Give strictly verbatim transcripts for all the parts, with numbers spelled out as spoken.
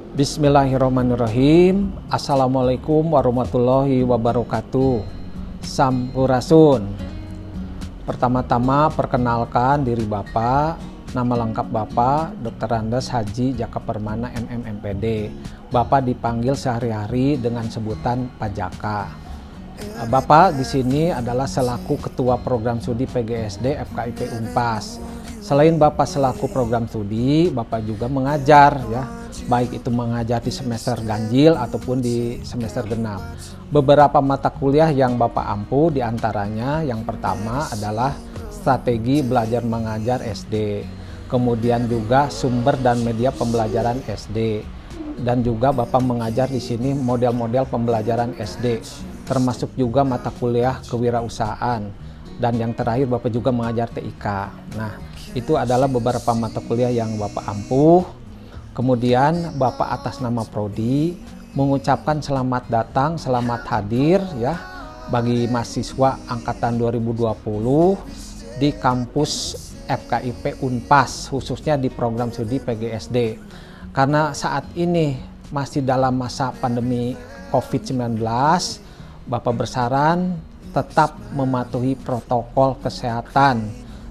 Bismillahirrahmanirrahim. Assalamualaikum warahmatullahi wabarakatuh. Sampurasun. Pertama-tama perkenalkan diri Bapak. Nama lengkap Bapak dokter Andes Haji Jaka Permana M M M P D. Bapak dipanggil sehari-hari dengan sebutan Pak Jaka. Bapak di sini adalah selaku Ketua Program Studi P G S D F K I P Unpas. Selain Bapak selaku program studi, Bapak juga mengajar ya, baik itu mengajar di semester ganjil ataupun di semester genap. Beberapa mata kuliah yang Bapak ampu diantaranya yang pertama adalah strategi belajar mengajar S D, kemudian juga sumber dan media pembelajaran S D, dan juga Bapak mengajar di sini model-model pembelajaran S D, termasuk juga mata kuliah kewirausahaan, dan yang terakhir Bapak juga mengajar T I K. Nah, itu adalah beberapa mata kuliah yang Bapak ampuh. Kemudian Bapak atas nama Prodi mengucapkan selamat datang, selamat hadir ya bagi mahasiswa angkatan dua ribu dua puluh di kampus F K I P Unpas, khususnya di program studi P G S D. Karena saat ini masih dalam masa pandemi COVID sembilan belas, Bapak bersaran tetap mematuhi protokol kesehatan,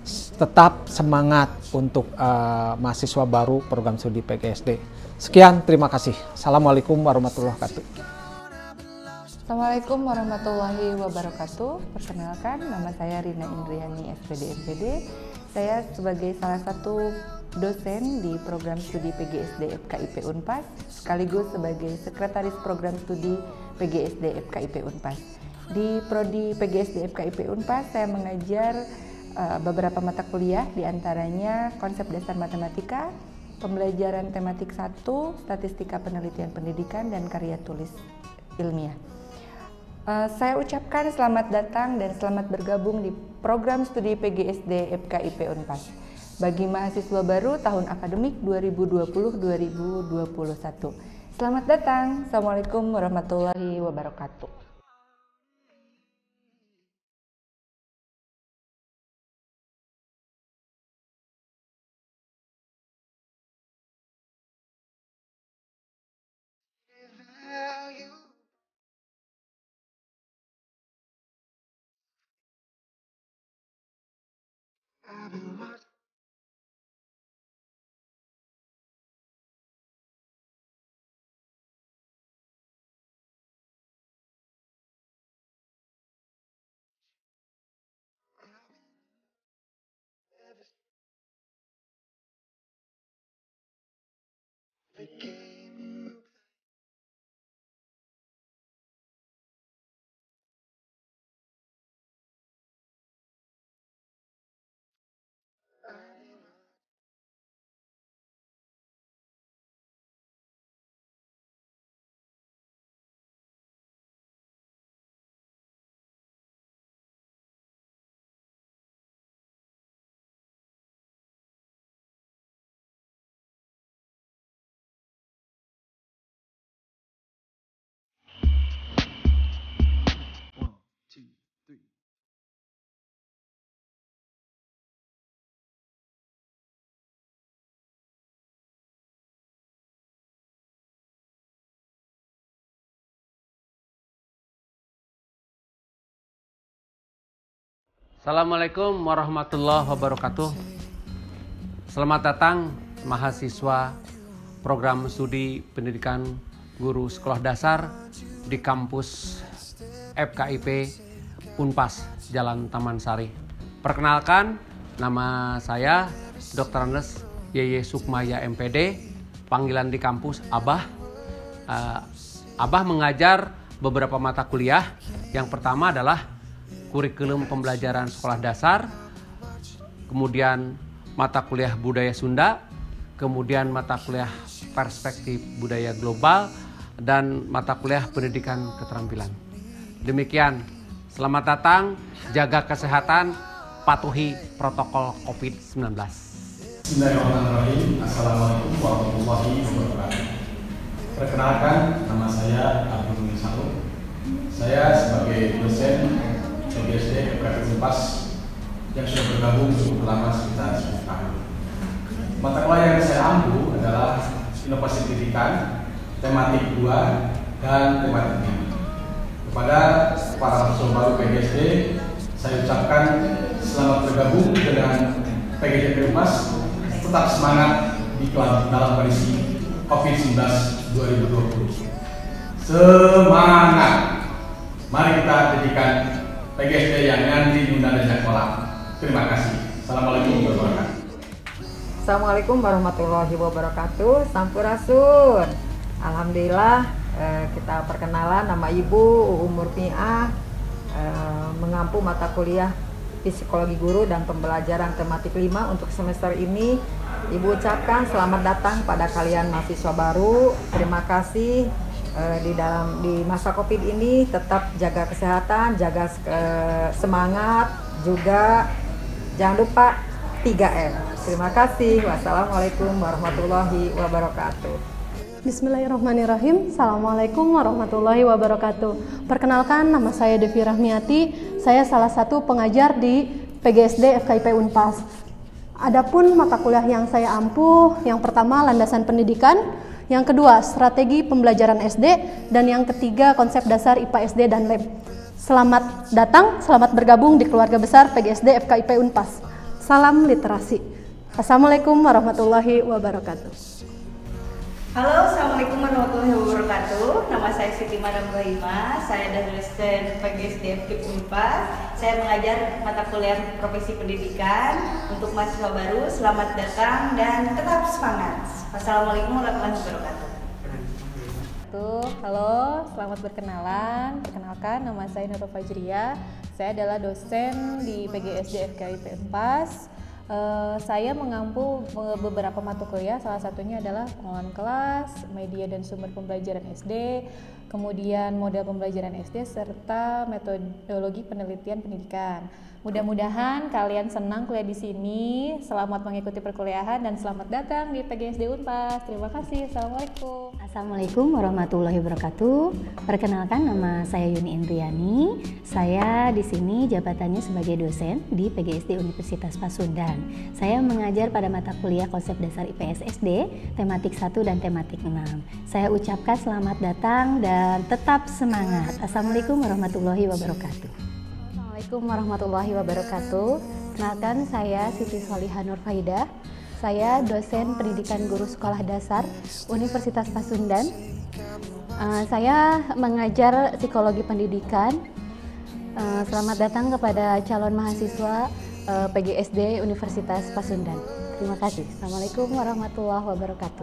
tetap semangat untuk uh, mahasiswa baru program studi P G S D. Sekian, terima kasih. Assalamualaikum warahmatullahi wabarakatuh. Assalamualaikum warahmatullahi wabarakatuh. Perkenalkan, nama saya Rina Indriani S P D M P D. Saya sebagai salah satu dosen di program studi P G S D F K I P Unpas, sekaligus sebagai sekretaris program studi P G S D F K I P Unpas. Di prodi P G S D F K I P Unpas, saya mengajar uh, beberapa mata kuliah, diantaranya konsep dasar matematika, pembelajaran tematik satu, statistika penelitian pendidikan, dan karya tulis ilmiah. Uh, saya ucapkan selamat datang dan selamat bergabung di program studi P G S D F K I P Unpas bagi mahasiswa baru tahun akademik dua ribu dua puluh dua ribu dua puluh satu. Selamat datang. Assalamualaikum warahmatullahi wabarakatuh. Assalamualaikum warahmatullahi wabarakatuh. Selamat datang mahasiswa program studi pendidikan guru sekolah dasar di kampus F K I P Unpas Jalan Taman Sari. Perkenalkan, nama saya dokter Andes Yeye Sukmaya M P D, panggilan di kampus Abah. Uh, Abah mengajar beberapa mata kuliah. Yang pertama adalah kurikulum pembelajaran sekolah dasar, kemudian mata kuliah budaya Sunda, kemudian mata kuliah perspektif budaya global, dan mata kuliah pendidikan keterampilan. Demikian, selamat datang, jaga kesehatan, patuhi protokol COVID sembilan belas. Bismillahirrahmanirrahim. Assalamualaikum warahmatullahi wabarakatuh. Perkenalkan, nama saya Abdul Saud. Saya sebagai dosen P G S D F K I P Unpas yang sudah bergabung cukup lama, sekitar sepuluh tahun. Mata kuliah yang saya ampu adalah inovasi pendidikan, tematik dua, dan tematik lima. Kepada para mahasiswa baru P G S D, saya ucapkan selamat bergabung dengan P G S D Unpas. Tetap semangat di dalam kondisi COVID sembilan belas dua ribu dua puluh. Semangat! Mari kita jadikan P G S D yang nanti diundang dan sekolah. Terima kasih. Assalamualaikum warahmatullahi wabarakatuh. Assalamualaikum warahmatullahi wabarakatuh. Sampurasun. Alhamdulillah eh, kita perkenalan, nama Ibu Umur Murfiah, eh, mengampu mata kuliah Psikologi Guru dan Pembelajaran Tematik lima untuk semester ini. Ibu ucapkan selamat datang pada kalian mahasiswa baru. Terima kasih eh, di dalam di masa Covid ini tetap jaga kesehatan, jaga eh, semangat, juga jangan lupa tiga M. Terima kasih. Wassalamualaikum warahmatullahi wabarakatuh. Bismillahirrahmanirrahim. Assalamualaikum warahmatullahi wabarakatuh. Perkenalkan, nama saya Devi Rahmiati. Saya salah satu pengajar di P G S D F K I P Unpas. Adapun mata kuliah yang saya ampuh, yang pertama landasan pendidikan, yang kedua strategi pembelajaran S D, dan yang ketiga konsep dasar I P A S D dan Lab. Selamat datang, selamat bergabung di keluarga besar P G S D F K I P Unpas. Salam literasi. Assalamualaikum warahmatullahi wabarakatuh. Halo, Assalamualaikum warahmatullahi wabarakatuh. Nama saya Siti Madam Bahima. Saya dari dosen P G S D F K I P Unpas. Saya mengajar mata kuliah profesi pendidikan untuk mahasiswa baru. Selamat datang dan tetap semangat. Wassalamualaikum warahmatullahi wabarakatuh. Halo, selamat berkenalan. Perkenalkan, nama saya Nurul Fajriya. Saya adalah dosen di P G S D F K I P Unpas. Uh, saya mengampu beberapa mata kuliah, salah satunya adalah pengelolaan kelas, media dan sumber pembelajaran S D, kemudian model pembelajaran S D, serta metodologi penelitian pendidikan. Mudah-mudahan kalian senang kuliah di sini, selamat mengikuti perkuliahan, dan selamat datang di P G S D Unpas. Terima kasih. Assalamualaikum. Assalamualaikum warahmatullahi wabarakatuh. Perkenalkan, nama saya Yuni Indriani. Saya di sini jabatannya sebagai dosen di P G S D Universitas Pasundan. Saya mengajar pada mata kuliah konsep dasar I P S S D, tematik satu dan tematik enam. Saya ucapkan selamat datang dan tetap semangat. Assalamualaikum warahmatullahi wabarakatuh. Assalamualaikum warahmatullahi wabarakatuh. Kenalkan, saya Siti Solihah Nur Faidah. Saya dosen pendidikan guru sekolah dasar Universitas Pasundan. Uh, saya mengajar psikologi pendidikan. Uh, selamat datang kepada calon mahasiswa uh, P G S D Universitas Pasundan. Terima kasih. Assalamualaikum warahmatullahi wabarakatuh.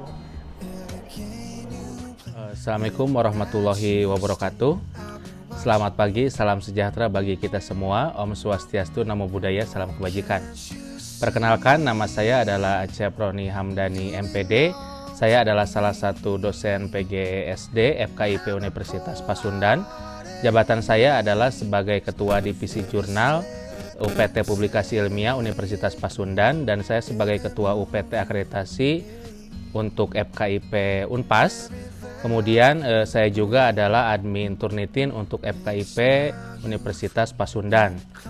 Assalamualaikum warahmatullahi wabarakatuh. Selamat pagi, salam sejahtera bagi kita semua. Om Swastiastu, Namo Buddhaya, salam kebajikan. Perkenalkan, nama saya adalah Acep Roni Hamdani M P D. Saya adalah salah satu dosen P G S D F K I P Universitas Pasundan. Jabatan saya adalah sebagai Ketua Divisi Jurnal U P T Publikasi Ilmiah Universitas Pasundan, dan saya sebagai Ketua U P T Akreditasi untuk F K I P Unpas. Kemudian eh, saya juga adalah admin Turnitin untuk F K I P Universitas Pasundan.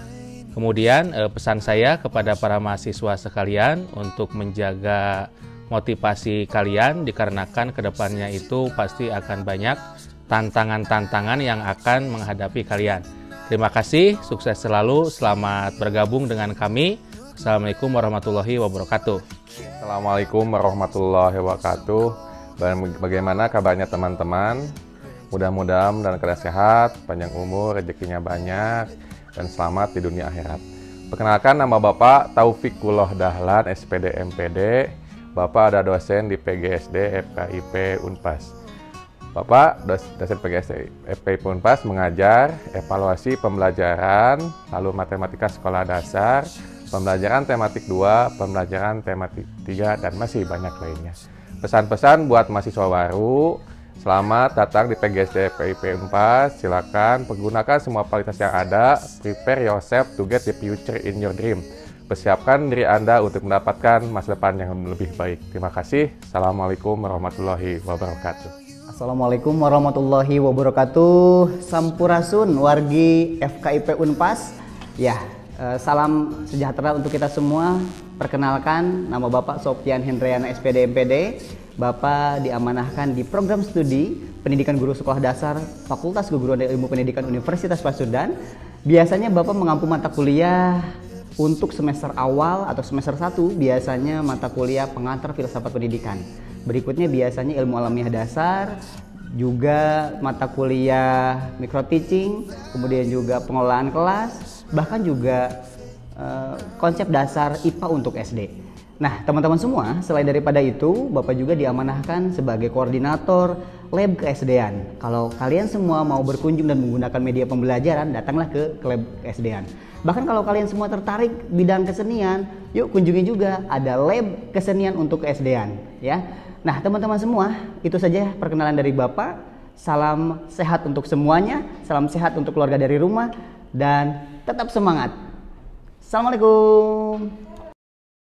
Kemudian eh, pesan saya kepada para mahasiswa sekalian untuk menjaga motivasi kalian, dikarenakan kedepannya itu pasti akan banyak tantangan-tantangan yang akan menghadapi kalian. Terima kasih, sukses selalu, selamat bergabung dengan kami. Assalamualaikum warahmatullahi wabarakatuh. Assalamualaikum warahmatullahi wabarakatuh. Bagaimana kabarnya teman-teman? Mudah-mudahan dalam keadaan sehat, panjang umur, rezekinya banyak, dan selamat di dunia akhirat. Perkenalkan, nama Bapak Taufikullah Dahlan, S P D M P D. Bapak ada dosen di P G S D F K I P Unpas. Bapak dosen P G S D F K I P Unpas mengajar evaluasi pembelajaran, lalu matematika sekolah dasar, pembelajaran tematik dua, pembelajaran tematik tiga, dan masih banyak lainnya. Pesan-pesan buat mahasiswa baru, selamat datang di P G S D F K I P Unpas. Silakan pergunakan semua fasilitas yang ada. Prepare yourself to get the future in your dream. Persiapkan diri Anda untuk mendapatkan masa depan yang lebih baik. Terima kasih. Assalamualaikum warahmatullahi wabarakatuh. Assalamualaikum warahmatullahi wabarakatuh. Sampurasun wargi F K I P Unpas. Ya, eh, salam sejahtera untuk kita semua. Perkenalkan, nama Bapak Sofyan Hendriana S P D M P D. Bapak diamanahkan di program studi Pendidikan Guru Sekolah Dasar Fakultas Keguruan dan Ilmu Pendidikan Universitas Pasundan. Biasanya Bapak mengampu mata kuliah untuk semester awal atau semester satu, biasanya mata kuliah pengantar filsafat pendidikan. Berikutnya biasanya ilmu alamiah dasar, juga mata kuliah micro teaching, kemudian juga pengelolaan kelas, bahkan juga uh, konsep dasar I P A untuk S D. Nah, teman-teman semua, selain daripada itu, Bapak juga diamanahkan sebagai koordinator lab ke S D-an. Kalau kalian semua mau berkunjung dan menggunakan media pembelajaran, datanglah ke lab ke S D-an. Bahkan kalau kalian semua tertarik bidang kesenian, yuk kunjungi juga ada lab kesenian untuk ke S D-an, ya. Nah, teman-teman semua, itu saja perkenalan dari Bapak. Salam sehat untuk semuanya, salam sehat untuk keluarga dari rumah, dan tetap semangat. Assalamualaikum.